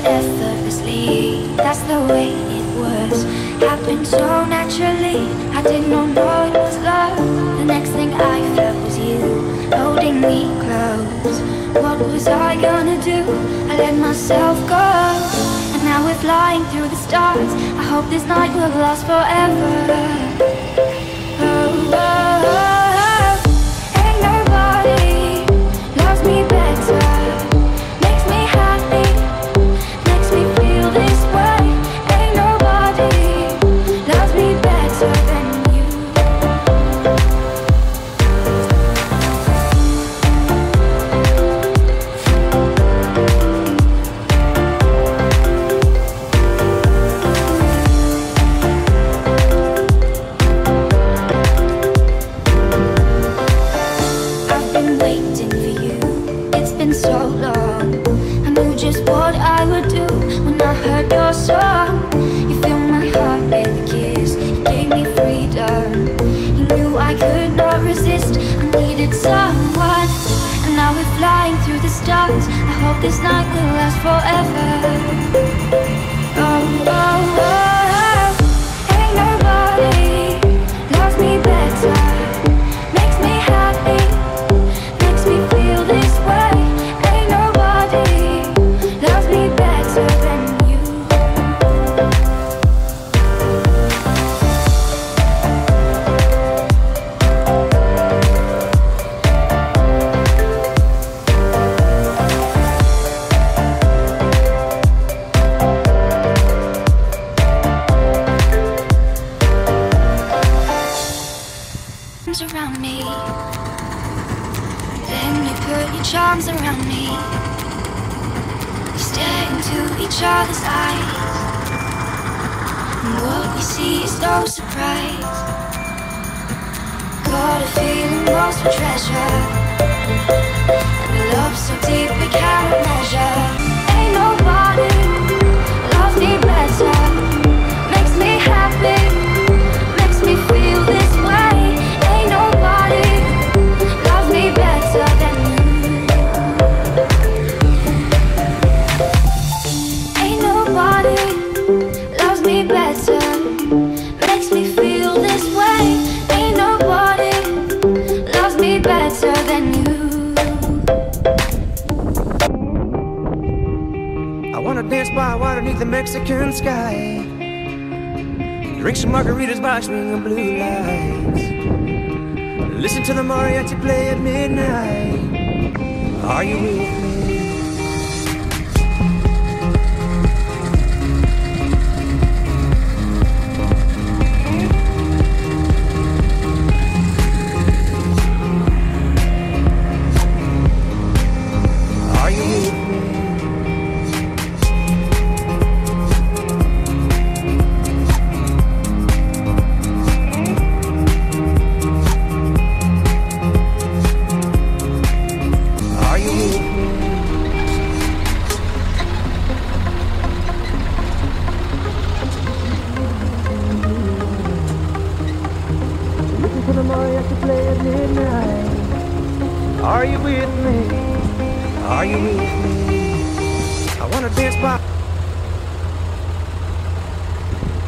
effortlessly. That's the way it was. Happened so naturally. I did not know it was love. The next thing I felt was you holding me close. What was I gonna do? I let myself go, and now we're flying through the stars. I hope this night will last forever. Oh, oh, oh. Ain't nobody loves me better. Makes me happy, makes me feel this way. Ain't nobody loves me better than you. I've been waiting for you, it's been so long. I knew just what I would do when I heard your song. You filled my heart with a kiss, you gave me freedom. You knew I could not resist, I needed someone. And now we're flying through the stars. I hope this night will last forever. Oh, oh, oh. Ain't nobody loves me better. Makes me happy, makes me feel this way. Ain't nobody loves me better than you. Around me, then you put your charms around me. We stare into each other's eyes, and what we see is no surprise. Got a feeling lost for treasure, and a love so deep we cannot measure. Ain't nobody loves me better. Makes me happy, makes me feel this way. Ain't nobody loves me better than you. Ain't nobody loves me better. Makes me feel this way. Ain't nobody loves me better than you. I wanna dance by water beneath the Mexican sky. Drink some margaritas by a string of blue lights. Listen to the mariachi play at midnight. Are you with me? Are you with me? Are you with me? Are you with me? I wanna dance by